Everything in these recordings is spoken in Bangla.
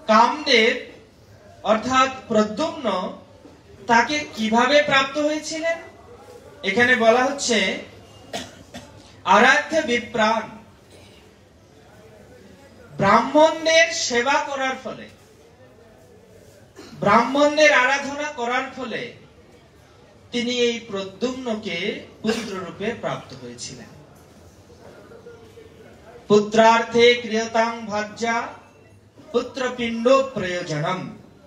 কামদেব অর্থাৎ প্রদ্যুম্ন তাকে কিভাবে প্রাপ্ত হয়েছিলেন? এখানে বলা হচ্ছে আরাধ্য বিপ্রাণ, ব্রাহ্মণদের সেবা করার ফলে, ব্রাহ্মণদের আরাধনা করার ফলে তিনি এই প্রদ্যুম্নকে পুত্র রূপে প্রাপ্ত হয়েছিলেন। পুত্রার্থে ক্রিয়তাং ভার্যা পুত্রপিণ্ড প্রয়োজনম।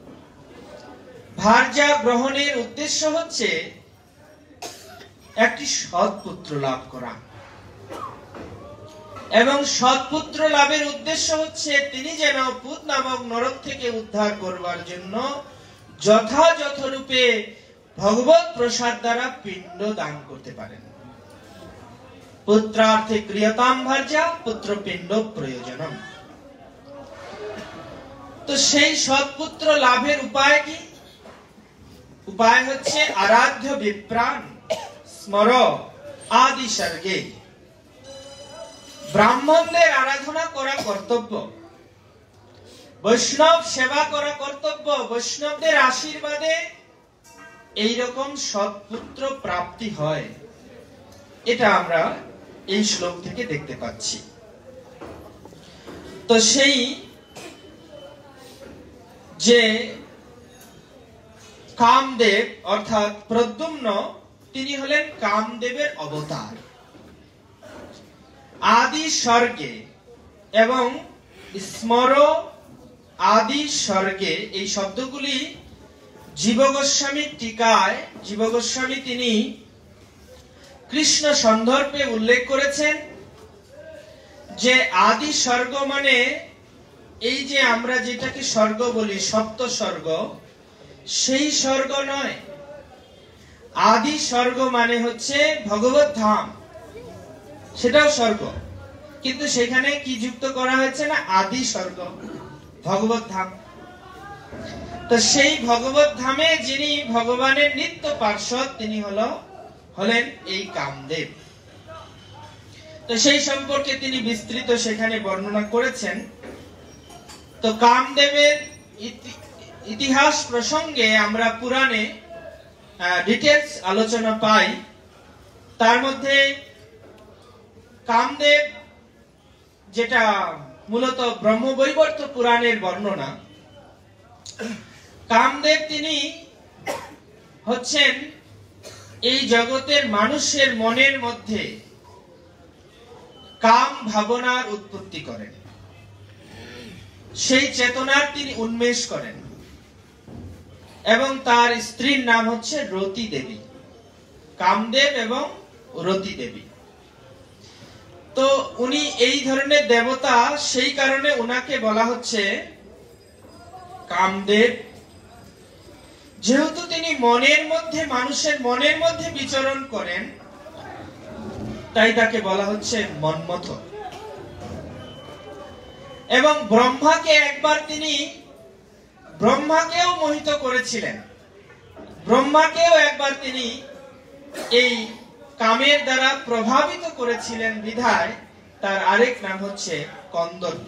ভার্যা গ্রহণের উদ্দেশ্য হচ্ছে একটি সৎ পুত্র লাভ করা, এবং সৎ পুত্র লাভের উদ্দেশ্য হচ্ছে তিনি যেন পুত নামক নরক থেকে উদ্ধার করবার জন্য যথাযথ রূপে ভগবত প্রসাদ দ্বারা পিণ্ড দান করতে পারেন। পুত্রার্থে ক্রিয়তাম ভার্যা পুত্রপিণ্ড প্রয়োজনম। তো সেই সৎপুত্র লাভের উপায় কি? উপায় হচ্ছে আরাধ্য বিপ্রাণ স্মর আদি সর্গে। ব্রাহ্মণদের আরাধনা করা কর্তব্য, বৈষ্ণব সেবা করা কর্তব্য, বৈষ্ণবদের আশীর্বাদে এইরকম সৎপুত্র প্রাপ্তি হয়, এটা আমরা এই শ্লোক থেকে দেখতে পাচ্ছি। তো সেই যে কামদেব অর্থাৎ প্রদ্যুম্ন, তিনি হলেন কামদেবের অবতার। আদি স্বর্গে এবং স্মর আদি স্বর্গে, এই শব্দগুলি জীব গোস্বামী টিকায়, জীব গোস্বামী তিনি কৃষ্ণ সন্দর্ভে উল্লেখ করেছেন যে আদি স্বর্গ মানে এই যে আমরা যেটাকে স্বর্গ বলি, সপ্ত স্বর্গ, সেই স্বর্গ নয়। আদি স্বর্গ মানে হচ্ছে ভগবত ধাম, সেটাও স্বর্গ, কিন্তু সেখানে কি যুক্ত করা হয়েছে না আদি স্বর্গ, ভগবত ধাম। তো সেই ভগবত ধামে যিনি ভগবানের নিত্য পার্ষদ, তিনি হলেন এই কামদেব। তো সেই সম্পর্কে তিনি বিস্তৃত সেখানে বর্ণনা করেছেন। তো কামদেবের ইতিহাস প্রসঙ্গে আমরা পুরাণে ডিটেইলস আলোচনা পাই। তার মধ্যে কামদেব, যেটা মূলত ব্রহ্মবৈবর্ত পুরাণের বর্ণনা, কামদেব তিনি হচ্ছেন এই জগতের মানুষের মনের মধ্যে কাম ভাবনার উৎপত্তি করেন, সেই চেতনার তিনি উন্মেষ করেন, এবং তার স্ত্রীর নাম হচ্ছে রতি দেবী, কামদেব এবং রতি দেবী। তো উনি এই ধরনের দেবতা, সেই কারণে উনাকে বলা হচ্ছে কামদেব। যেহেতু তিনি মনের মধ্যে, মানুষের মনের মধ্যে বিচরণ করেন, তাই তাকে বলা হচ্ছে মন্মথ। এবং ব্রহ্মাকে একবার তিনি, ব্রহ্মাকেও মোহিত করেছিলেন, ব্রহ্মাকেও একবার তিনি এই কামের দ্বারা প্রভাবিত করেছিলেন, বিধায় তার আরেক নাম হচ্ছে কন্দর্প।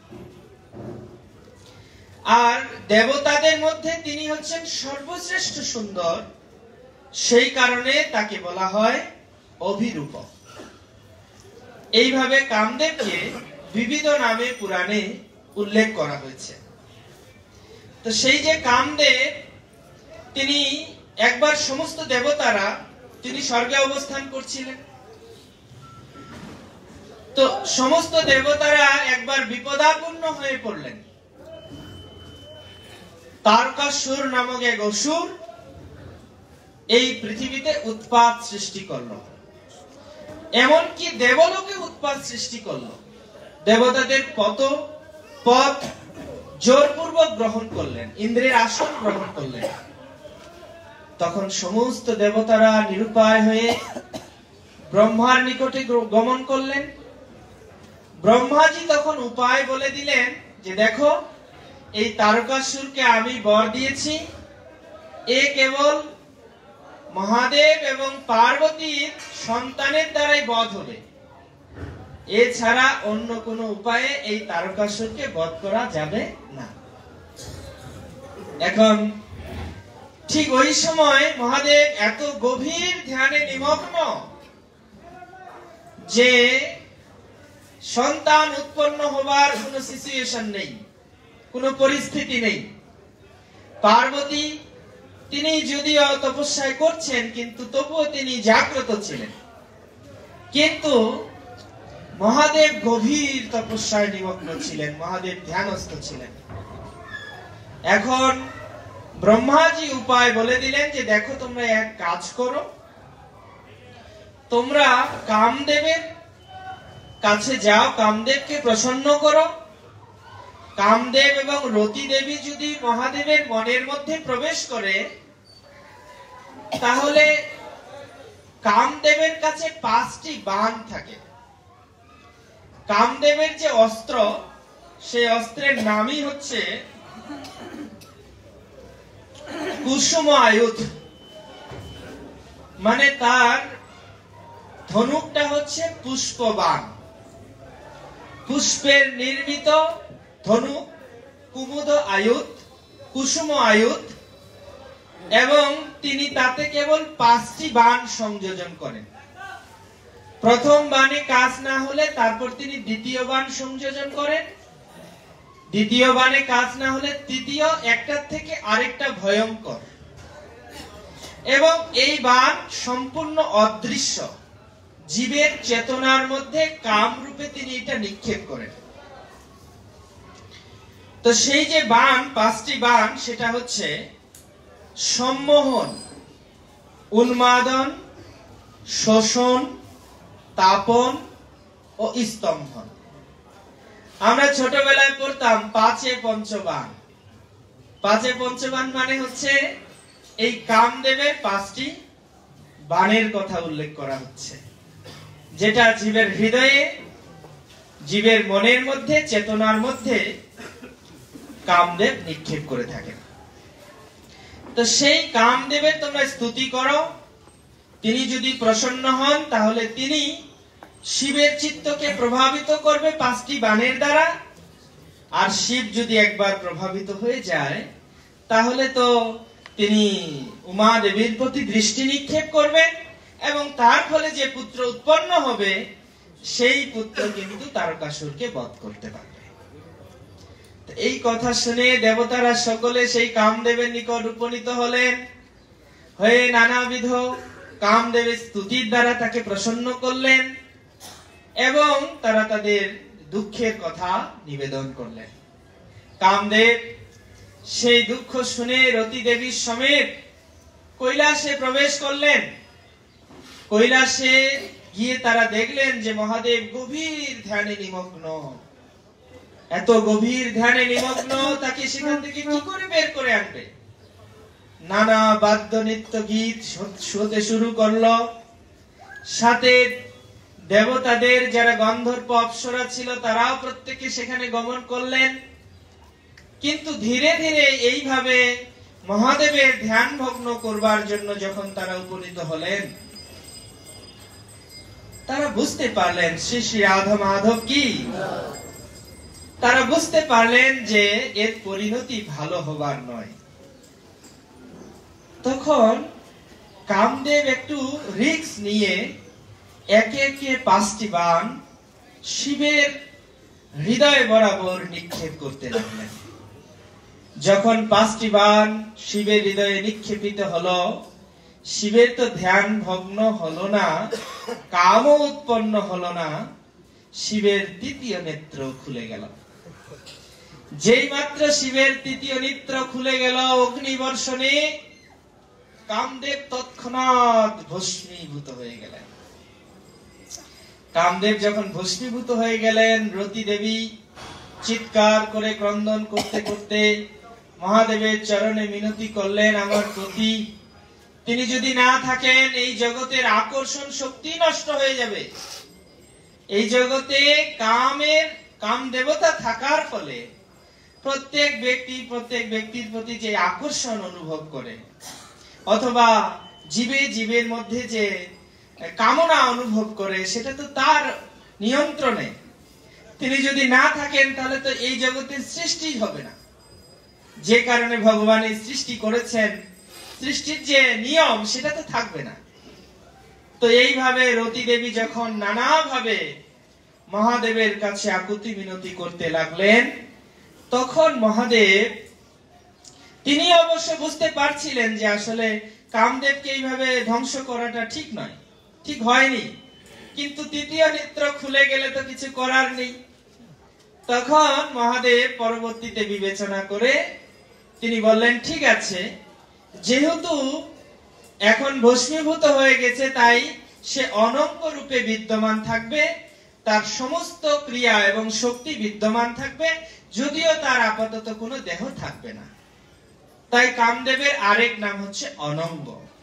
আর দেবতাদের মধ্যে তিনি হচ্ছেন সর্বশ্রেষ্ঠ সুন্দর, সেই কারণে তাকে বলা হয় অভিরূপ। এইভাবে কামদেবকে বিবিধ নামে পুরাণে উল্লেখ করা হয়েছে। তো সেই যে কামদেব, তিনি একবার সমস্ত দেবতারা, তিনি স্বর্গে অবস্থান করছিলেন, তো সমস্ত দেবতারা একবার বিপদাপন্ন হয়ে পড়লেন। তারকাসুর নামক এক অসুর এই পৃথিবীতে উৎপাত সৃষ্টি করলো, এমনকি দেবলোকে উৎপাত সৃষ্টি করলো। দেবতাদের পদ জোরপূর্বক গ্রহণ করলেন, ইন্দ্রের আসন গ্রহণ করলেন। তখন সমস্ত দেবতারা নিরুপায় হয়ে ব্রহ্মার নিকটে গমন করলেন। ব্রহ্মাজি তখন উপায় বলে দিলেন যে দেখো, এই তারকাসুরকে আমি বর দিয়েছি, এ কেবল মহাদেব এবং পার্বতীর সন্তানের দ্বারাই বধ হবে, এছাড়া অন্য কোনো উপায়ে এই তারকাসুরকে বধ করা যাবে না। এখন ঠিক ওই সময় মহাদেব এত গভীর ধ্যানে নিমগ্ন যে সন্তান উৎপন্ন হবার কোন সিচুয়েশন নেই, কোন পরিস্থিতি নেই। পার্বতী তিনি যদিও তপস্যা করছেন, কিন্তু তবুও তিনি জাগ্রত ছিলেন। কিন্তু মহাদেব গভীর তপস্যায় নিমগ্ন ছিলেন, মহাদেব ধ্যানস্থ ছিলেন। এখন ব্রহ্মাজি উপায় বলে দিলেন যে দেখো, তোমরা এক কাজ করো, তোমরা কামদেবের কাছে যাও, কামদেবকে প্রসন্ন করো। কামদেব এবং রতি দেবী যদি মহাদেবের মনের মধ্যে প্রবেশ করে, তাহলে কামদেবের কাছে 5টি বাণ থাকে। কামদেবের যে অস্ত্র, সেই অস্ত্রের নামই হচ্ছে কুসুম আয়ুধ। মানে তার ধনুকটা হচ্ছে পুষ্পবাণ, পুষ্পের নির্মিত ধনুক, কুমুদ আয়ুধ, কুসুম আয়ুধ। এবং তিনি তাতে কেবল 5টি বাণ সংযোজন করেন। প্রথম বাণে কাজ না হলে তারপর তিনি দ্বিতীয় বাণ সংযোজন করেন, দ্বিতীয় বাণে কাজ না হলে তৃতীয়, একটার থেকে আরেকটা ভয়ঙ্কর। এবং এই বাণ সম্পূর্ণ অদৃশ্য, জীবের চেতনার মধ্যে কাম রূপে তিনি এটা নিক্ষেপ করেন। তো সেই যে বাণ, 5টি বাণ, সেটা হচ্ছে সম্মোহন, উন্মাদন, শোষণ, তাপন ও স্তম্ভন। আমরা ছোটবেলায় পড়তাম 5 পঞ্চবাণ। 5 পঞ্চবাণ মানে হচ্ছে এই কামদেবের 5টি বাণের কথা উল্লেখ করা হচ্ছে, যেটা জীবের হৃদয়ে, জীবের মনের মধ্যে, চেতনার মধ্যে কামদেব নিক্ষেপ করে থাকেন। তো সেই কামদেবের তোমরা স্তুতি করো। তিনি যদি প্রসন্ন হন, তাহলে তিনি শিবের চিত্তকে প্রভাবিত করবে 5টি বাণের দ্বারা। আর শিব যদি একবার প্রভাবিত হয়ে যায়, তাহলে তো তিনি উমা দেবীর প্রতি দৃষ্টি নিক্ষেপ করবেন, এবং তার ফলে যে পুত্র উৎপন্ন হবে, সেই পুত্র কিন্তু তারকাসুরকে বধ করতে পারবে। এই কথা শুনে দেবতারা সকলে সেই কামদেবের নিকট উপনীত হলেন, হয়ে নানাবিধ কামদেবের স্তুতির দ্বারা তাকে প্রসন্ন করলেন, এবং তারা তাদের দুঃখের কথা নিবেদন করলেন। কামদেব সেই দুঃখ শুনে রতি দেবীর সমেত কৈলাসে প্রবেশ করলেন। কৈলাসে গিয়ে তারা দেখলেন যে মহাদেব গভীর ধ্যানে নিমগ্ন। এত গভীর ধ্যানে নিমগ্ন, তাকে সেখান থেকে কি করে বের করে আনবে? নানা বাদ্য নৃত্য গীত শুনতে শুরু করলো। সাথে দেবতাদের যারা গন্ধর্ব অপ্সরা ছিল, তারাও প্রত্যেকে সেখানে গমন করলেন। কিন্তু ধীরে ধীরে এইভাবে মহাদেবের ধ্যান ভগ্ন করবার জন্য যখন তারা উপনীত হলেন, তারা বুঝতে পারলেন শ্রী শ্রী রাধা মাধব কি। তারা বুঝতে পারলেন যে এর পরিণতি ভালো হবার নয়। তখন কামদেব একটু রিস্ক নিয়ে একে একে 5টি বাণ শিবের হৃদয় বরাবর নিক্ষেপ করতে লাগলেন। যখন 5টি বাণ শিবের হৃদয়ে নিক্ষেপিত হলো, শিবের তো ধ্যান ভগ্ন হলো না, কামও উৎপন্ন হলো না। শিবের তৃতীয় নেত্র খুলে গেল। যেই মাত্র শিবের তৃতীয় নেত্র খুলে গেল, অগ্নিবর্ষণে কামদেব তৎক্ষণাৎ ভস্মীভূত হয়ে গেলেন। কামদেব যখন ভস্মীভূত হয়ে গেলেন, রতি দেবী চিৎকার করে ক্রন্দন করতে করতে মহাদেবের চরণে মিনতি করলেন, আমার পতি, তিনি যদি না থাকেন এই জগতের আকর্ষণ শক্তি নষ্ট হয়ে যাবে। এই জগতে কাম দেবতা থাকার ফলে প্রত্যেক ব্যক্তির প্রতি যে আকর্ষণ অনুভব করে, অথবা জীবের মধ্যে যে কামনা অনুভব করে, সেটা তো তার নিয়ন্ত্রণে। তিনি যদি না থাকেন, তাহলে তো এই জগতের সৃষ্টি হবে না। যে কারণে ভগবান এই সৃষ্টি করেছেন, সৃষ্টির যে নিয়ম সেটা তো থাকবে না। তো এইভাবে রতি দেবী যখন নানাভাবে মহাদেবের কাছে আকুতি মিনতি করতে লাগলেন, তখন মহাদেব তিনি অবশ্য বুঝতে পারছিলেন যে আসলে কামদেবকে এইভাবে ধ্বংস করাটা ঠিক নয়, ঠিক হয়নি, কিন্তু তৃতীয় নেত্র খুলে গেলে তো কিছু করার নেই। তখন মহাদেব পরবর্তীতে বিবেচনা করে তিনি বললেন, ঠিক আছে, যেহেতু এখন ভস্মীভূত হয়ে গেছে, তাই সে অনঙ্গ রূপে বিদ্যমান থাকবে, তার সমস্ত ক্রিয়া এবং শক্তি বিদ্যমান থাকবে, যদিও তার আপাতত কোনো দেহ থাকবে না। তাই কামদেবের আরেক নাম হচ্ছে অনঙ্গ।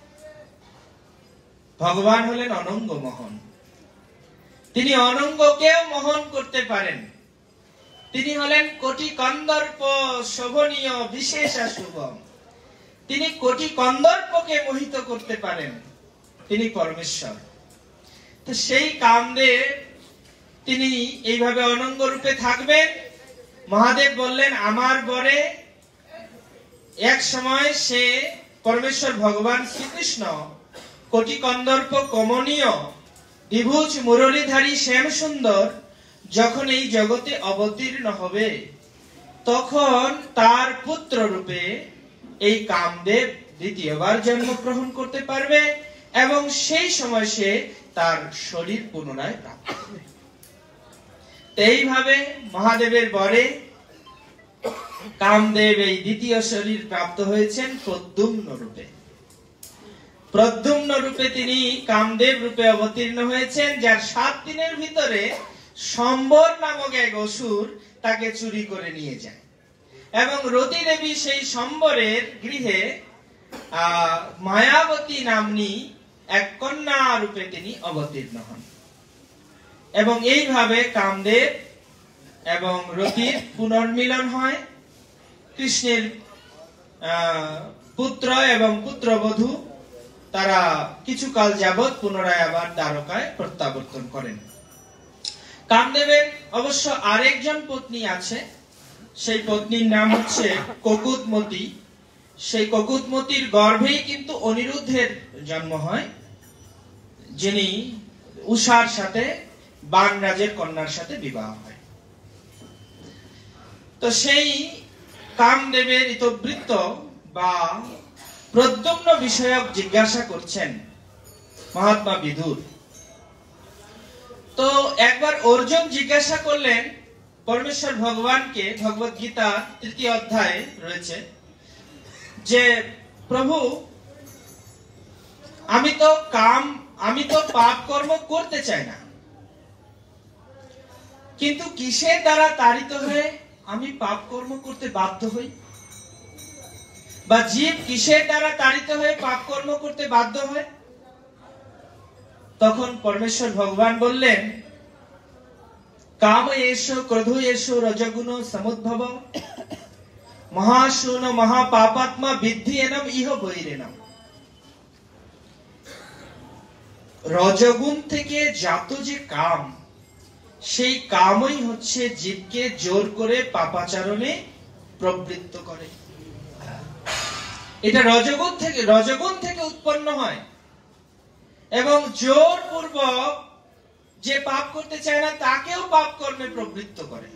ভগবান হলেন অনঙ্গ মোহন। তিনি অনঙ্গকেও মোহন করতে পারেন। তিনি হলেন কোটি কন্দর্প শোভনীয় বিশেষ শুভম। তিনি কোটি কন্দর্পকে মোহিত করতে পারেন। তিনি পরমেশ্বর। তো সেই কামদেব তিনি এইভাবে অনঙ্গ রূপে থাকবেন। মহাদেব বললেন, আমার বরে এক সময় সে পরমেশ্বর ভগবান শ্রীকৃষ্ণ কোটি কন্দর্প কমনীয় দ্বিভুজ মুরলীধারী শ্যাম সুন্দর যখন এই জগতে অবতীর্ণ হবে, তখন তার পুত্র রূপে এই কামদেব দ্বিতীয়বার জন্মগ্রহণ করতে পারবে এবং সেই সময় সে তার শরীর পুনরায় প্রাপ্ত হবে। এইভাবে মহাদেবের বরে কামদেব এই দ্বিতীয় শরীর প্রাপ্ত হয়েছেন প্রদ্যুম্ন রূপে। প্রদ্যুম্ন রূপে তিনি কামদেব রূপে অবতীর্ণ হয়েছেন, যার 7 দিনের ভিতরে সম্বর নামক এক অসুর তাকে চুরি করে নিয়ে যায় এবং রতি দেবী সেই সম্বরের গৃহে মায়াবতী নামনী এক কন্যা রূপে তিনি অবতীর্ণ হন এবং এইভাবে কামদেব এবং রতির পুনর্মিলন হয়। কৃষ্ণের পুত্র এবং পুত্রবধূ তারা কিছুকাল যাবৎ পুনরায় আবার দ্বারকায় প্রত্যাবর্তন করেন। কামদেবের অবশ্য আরেকজন পত্নী আছে, সেই পত্নীর নাম হচ্ছে ককুতমতি। সেই ককুতমতির গর্ভেই কিন্তু অনিরুদ্ধের জন্ম হয়, যিনি উষার সাথে বানরাজের কন্যার সাথে বিবাহ হয়। তো সেই কামদেবের ইতবৃত্ত বা প্রদ্যুম্ন বিষয়ক জিজ্ঞাসা করছেন মহাত্মা বিদুর। তো একবার অর্জুন জিজ্ঞাসা করলেন পরমেশ্বর ভগবানকে, ভগবত গীতা 3য় অধ্যায়ে রয়েছে যে, প্রভু আমি তো পাপ কর্ম করতে চাই না, কিন্তু কিসের দ্বারা তাড়িত হয়ে আমি পাপ কর্ম করতে বাধ্য হই, বা জীব কিসের দ্বারা তাড়িত হয়ে পাপ কর্ম করতে বাধ্য হয়? তখন পরমেশ্বর ভগবান বললেন, কাম এসো ক্রোধ এসো রজগুণ সমুদ্ভব মহাশূন মহাপাপাত্মা বিদ্ধি এনম ইহ বৈরেনম। রজগুণ থেকে জাত যে কাম, সেই কামই হচ্ছে জীবকে জোর করে পাপাচারণে প্রবৃত্ত করে। এটা রজগুণ থেকে উৎপন্ন হয় এবং জোর পূর্বক যে পাপ করতে চায় না তাকেও পাপ কর্মে প্রবৃত্ত করে।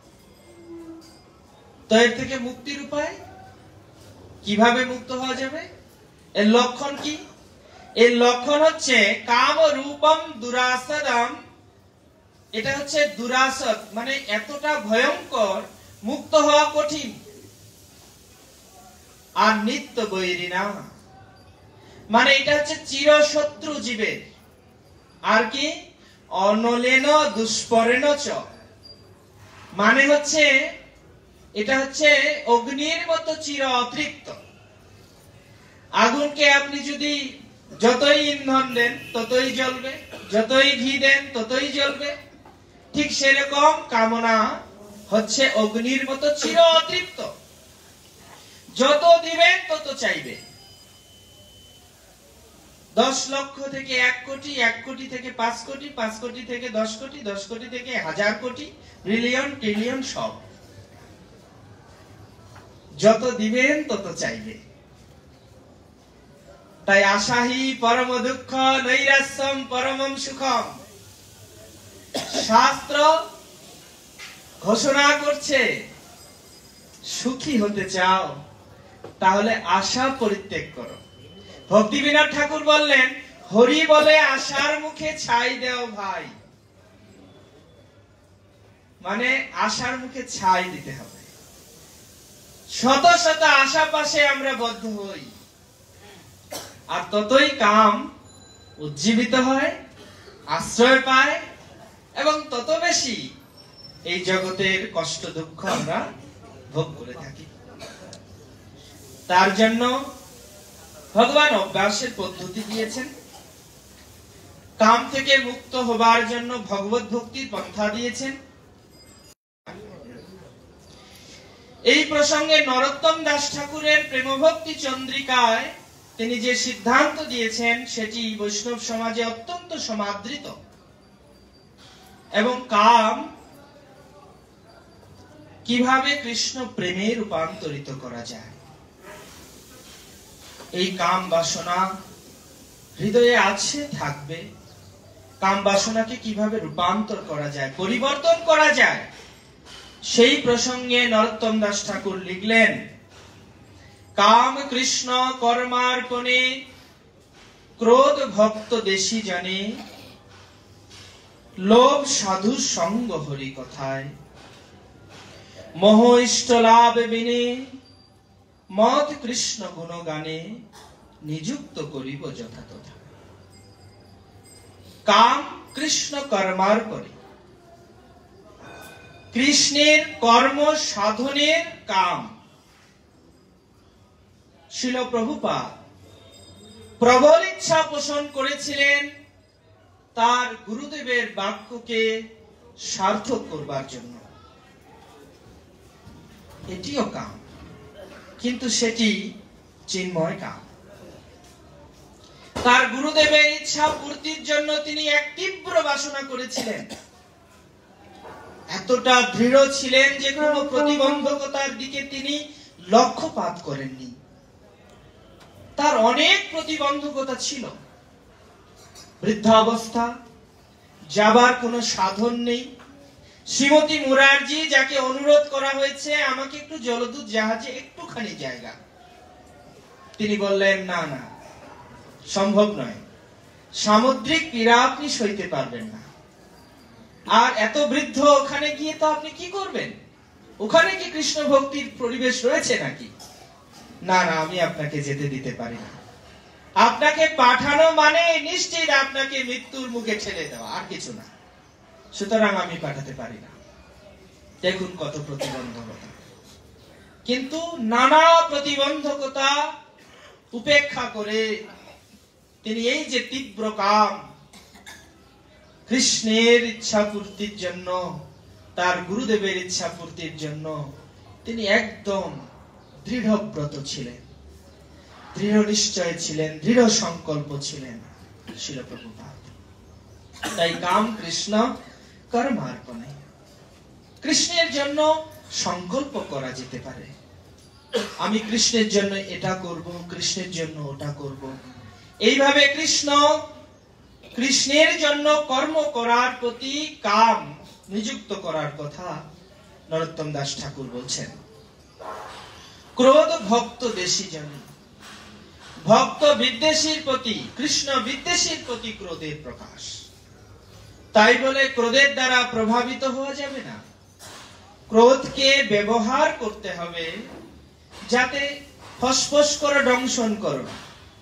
তো এর থেকে মুক্তির উপায় কিভাবে মুক্ত হওয়া যাবে? এর লক্ষণ কি? এর লক্ষণ হচ্ছে কাম রূপম দুরাসদম। এটা হচ্ছে দুরাসদ, মানে এতটা ভয়ঙ্কর, মুক্ত হওয়া কঠিন। আর নিত্য বৈরিনা, মানে এটা হচ্ছে চিরশত্রু জীবের। আর কি? অনলেন দুষ্পরেণ চ, মানে হচ্ছে এটা হচ্ছে অগ্নির মতো চির অতৃপ্ত। আগুনকে আপনি যদি যতই ইন্ধন দেন ততই জ্বলবে, যতই ঘি দেন ততই জ্বলবে। ঠিক সেরকম কামনা হচ্ছে অগ্নির মতো চির অতৃপ্ত, যত দিবেন তত চাইবে। 10 লক্ষ থেকে 1 কোটি, 1 কোটি থেকে 5 কোটি, 5 কোটি থেকে 10 কোটি, 10 কোটি থেকে 1000 কোটি, বিলিয়ন, ট্রিলিয়ন, সব যত দিবেন তত চাইবে। তাই আশাহি পরম দুঃখ নৈরাশ্যম পরমম সুখম। শাস্ত্র ঘোষণা করছে, সুখী হতে চাও তাহলে আশা পরিত্যাগ করো। ভক্তিবিনোদ ঠাকুর বললেন, হরি বলে আশার মুখে ছাই দেও ভাই। মানে আশার মুখে ছাই দিতে হবে। শত শত আশা পাশে আমরা বদ্ধ হই, আর ততই কাম উজ্জীবিত হয়, আশ্রয় পায়, এবং তত বেশি এই জগতের কষ্ট দুঃখ আমরা ভোগ করে থাকি। তার জন্য ভগবান অভ্যাসের পদ্ধতি দিয়েছেন। কাম থেকে মুক্ত হবার জন্য ভগবত ভক্তির পন্থা দিয়েছেন। এই প্রসঙ্গে নরোত্তম দাস ঠাকুরের প্রেমভক্তি চন্দ্রিকায় তিনি যে সিদ্ধান্ত দিয়েছেন সেটি বৈষ্ণব সমাজে অত্যন্ত সমাদৃত। এবং কাম কিভাবে কৃষ্ণ প্রেমে রূপান্তরিত করা যায়, এই কাম বাসনা হৃদয়ে আছে, থাকবে। কাম বাসনাকে কিভাবে রূপান্তর করা যায়, পরিবর্তন করা যায়, সেই প্রসঙ্গে নরোত্তম দাস ঠাকুর লিখলেন, কাম কৃষ্ণ কর্মার্পণে ক্রোধ ভক্ত দেশি জানে, লোভ সাধু সঙ্গ হরি কথায়, মোহ ইষ্ট লাভ বিনে মত কৃষ্ণ গুণগানে নিযুক্ত করিব যথাতথা। কাম কৃষ্ণ কর্মার্পণে, কৃষ্ণের কর্ম সাধনের কাম। শিল প্রভুপাদ প্রবল ইচ্ছা পোষণ করেছিলেন তার গুরুদেবের বাক্যকে সার্থক করবার জন্য। এটিও কাম, কিন্তু সেটি চিন্ময় কাম। তার গুরুদেবের ইচ্ছা পূর্তির জন্য তিনি এক তীব্র বাসনা করেছিলেন। এতটা দৃঢ় ছিলেন যে কোনো প্রতিবন্ধকতার দিকে তিনি লক্ষ্যপাত করেননি। তার অনেক প্রতিবন্ধকতা ছিল। বৃদ্ধাবস্থা, যাবার কোনো সাধন নেই। শ্রীমতী মুরারজি, যাকে অনুরোধ করা হয়েছে আমাকে একটু জলদূত জাহাজে একটুখানি জায়গা, তিনি বললেন, না না, সম্ভব নয়, সামুদ্রিক পীড়া আপনি সইতে পারবেন না। আর এত বৃদ্ধ ওখানে গিয়ে তো আপনি কি করবেন? ওখানে কি কৃষ্ণ ভক্তির পরিবেশ রয়েছে নাকি? না না, আমি আপনাকে যেতে দিতে পারি না। আপনাকে পাঠানো মানে নিশ্চিত আপনাকে মৃত্যুর মুখে ঠেলে দেওয়া, আর কিছু না। সুতরাং আমি পাঠাতে পারি না। দেখুন কত প্রতিবন্ধকতা। কিন্তু নানা প্রতিবন্ধকতা উপেক্ষা করে তিনি এই যে তীব্র কাম, কৃষ্ণের ইচ্ছা পূর্তির জন্য, তার গুরুদেবের ইচ্ছা পূর্তির জন্য তিনি একদম দৃঢ়ব্রত ছিলেন, দৃঢ় নিশ্চয় ছিলেন, দৃঢ় সংকল্প ছিলেন শিল প্রভুপাদ। তাই কাম কৃষ্ণ কর্মার্পণে, কৃষ্ণের জন্য সংকল্প করা যেতে পারে। আমি কৃষ্ণের জন্য এটা করব, কৃষ্ণের জন্য ওটা করব। এইভাবে কৃষ্ণের জন্য কর্ম করার প্রতি কাম নিযুক্ত করার কথা নরোত্তম দাস ঠাকুর বলছেন। ক্রোধ ভক্ত দেশি জানে, ভক্ত বিদ্বেষীর প্রতি, কৃষ্ণ বিদ্বেষীর প্রতি ক্রোধের প্রকাশ। তাই বলে ক্রোধের দ্বারা প্রভাবিত হওয়া যাবে না। ক্রোধকে ব্যবহার করতে হবে যাতে ফসফস করে দংশন করো না।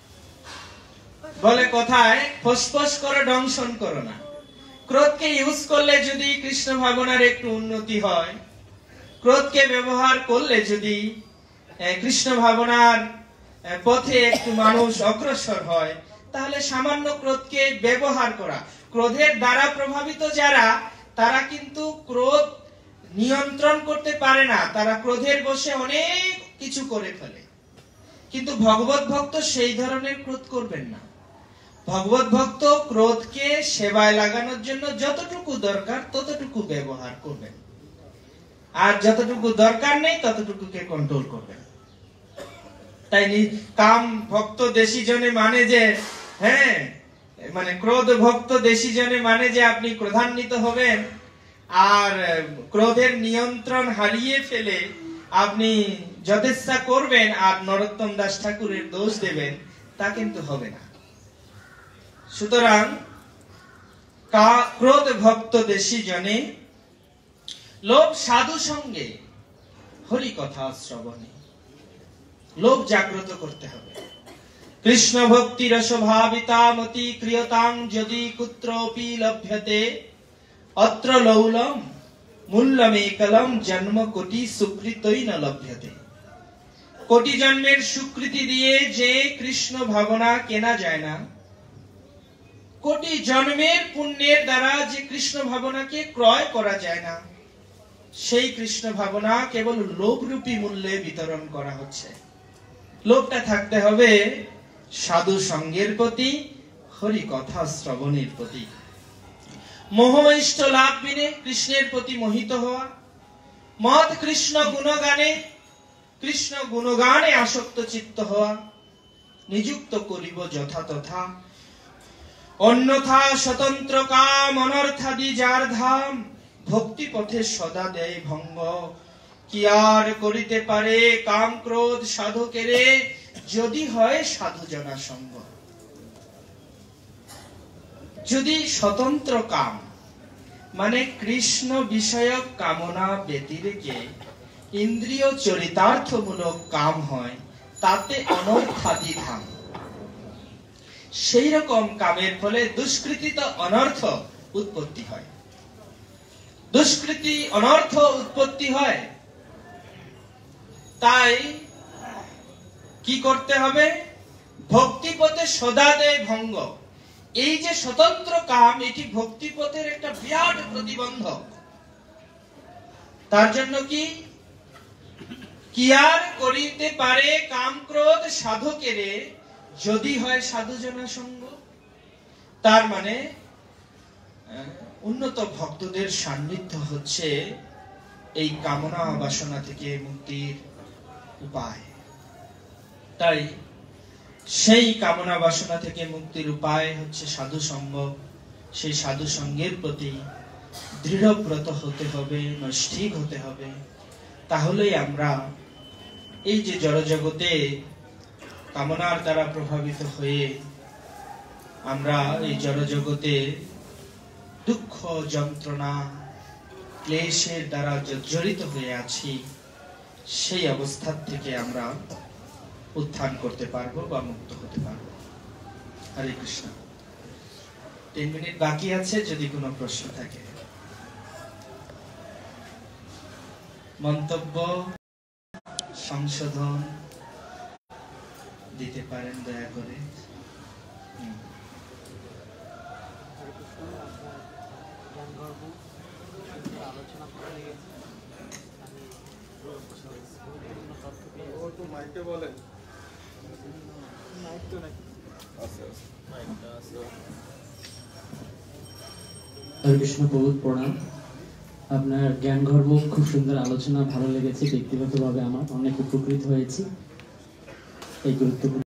বলে কথায়, ফসফস করে দংশন করো না। ক্রোধকে ইউজ করলে যদি কৃষ্ণ ভাবনার একটু উন্নতি হয়, ক্রোধকে ব্যবহার করলে যদি কৃষ্ণ ভাবনার পথে একটু মানুষ অগ্রসর হয়, তাহলে সামান্য ক্রোধকে ব্যবহার করা, ক্রোধের দ্বারা প্রভাবিত যারা, তারা কিন্তু ক্রোধ নিয়ন্ত্রণ করতে পারে না। তারা ক্রোধের বশে অনেক কিছু করে ফেলে। কিন্তু ভগবত ভক্ত সেই ধরনের ক্রোধ করবেন না। ভগবত ভক্ত ক্রোধকে সেবায় লাগানোর জন্য যতটুকু দরকার ততটুকু ব্যবহার করবেন, আর যতটুকু দরকার নেই ততটুকুকে কন্ট্রোল করবেন। তাই কাম ভক্ত দেশি জনে মানে যে, হ্যাঁ মানে ক্রোধ ভক্ত দেশি জনে মানে যে আপনি ক্রোধান্বিত হবেন আর ক্রোধের নিয়ন্ত্রণ হারিয়ে ফেলে আপনি যথেচ্ছা করবেন আর নরোত্তম দাস ঠাকুরের দোষ দেবেন, তা কিন্তু হবে না। সুতরাং ক্রোধ ভক্ত দেশি জনে লোভ সাধু সঙ্গে হরি কথা শ্রবণে, লোভ জাগ্রত করতে হবে। কৃষ্ণ ভক্তি রসভাবিতা মতি ক্রিয়তাং যদি কুত্রপি লভ্যতে অত্র লৌলম মূল্যমেকলম জন্ম কোটি সুকৃতই ন লভ্যতে। কোটি জন্মের সুকৃতি দিয়ে যে কৃষ্ণ ভাবনা কেনা যায় না, কোটি জন্মের পুণ্যের দ্বারা যে কৃষ্ণ ভাবনাকে ক্রয় করা যায় না, সেই কৃষ্ণ ভাবনা কেবল লোভরূপী মূল্যে বিতরণ করা হচ্ছে। লোভটা থাকতে হবে সাধু সঙ্গের প্রতি, হরি কথা শ্রবণের প্রতি। মোহ ইষ্ট লাভ বিনে কৃষ্ণের প্রতি মোহিত হওয়া, মত কৃষ্ণ গুণগানে আসক্ত চিত্ত হওয়া, নিযুক্ত করিব যথা তথা অন্যথা স্বতন্ত্র কাম অনর্থাদি যার ধাম, ভক্তি পথে সদা দেয় ভঙ্গ কি আর করিতে পারে কাম ক্রোধ সাধকেরে যদি হয় সাধু জনা সঙ্গ। যদি স্বতন্ত্র কাম মানে কৃষ্ণ বিষয়ক কামনা ব্যতিরেকে ইন্দ্রিয় চরিতার্থমূলক কাম হয়, তাতে অনর্থাদি ধাম। সেই রকম কামের ফলে দুষ্কৃতিত অনর্থ উৎপত্তি হয়, দুষ্কৃতি অনর্থ উৎপত্তি হয়। তাই কি করতে হবে? ভক্তিপথে সদা দেয় ভঙ্গ। এই যে স্বতন্ত্র কাম, এটি ভক্তিপথের একটা বিরাট প্রতিবন্ধক। তার জন্য কি আর করিতে পারে কাম ক্রোধ সাধকেরে যদি হয় সাধুজনা সঙ্গ। তার মানে উন্নত ভক্তদের সান্নিধ্য হচ্ছে এই কামনা বাসনা থেকে মুক্তির উপায়। তাই সেই কামনা বাসনা থেকে মুক্তির উপায় হচ্ছে সাধু সঙ্গ। সেই সাধু সঙ্গের প্রতি দৃঢ়ব্রত হতে হবে, নৈষ্ঠিক হতে হবে। তাহলেই আমরা এই যে জড়জগতে কামনার দ্বারা প্রভাবিত হয়ে আমরা এই জড়জগতে দুঃখ যন্ত্রণা ক্লেশের দ্বারা জর্জরিত হয়ে আছি, সেই অবস্থা থেকে আমরা উত্থান করতে পারবো বা মুক্ত হতে পারবো। হরে কৃষ্ণ। 3 মিনিট বাকি আছে, যদি কোনো প্রশ্ন থাকে, মন্তব্য সংশোধন দিতে পারেন দয়া করে। হরে কৃষ্ণ, বহুত প্রণাম। আপনার জ্ঞান গর্ব খুব সুন্দর আলোচনা, ভালো লেগেছে। ব্যক্তিগতভাবে আমার অনেক উপকৃত হয়েছি এই গুরুত্বপূর্ণ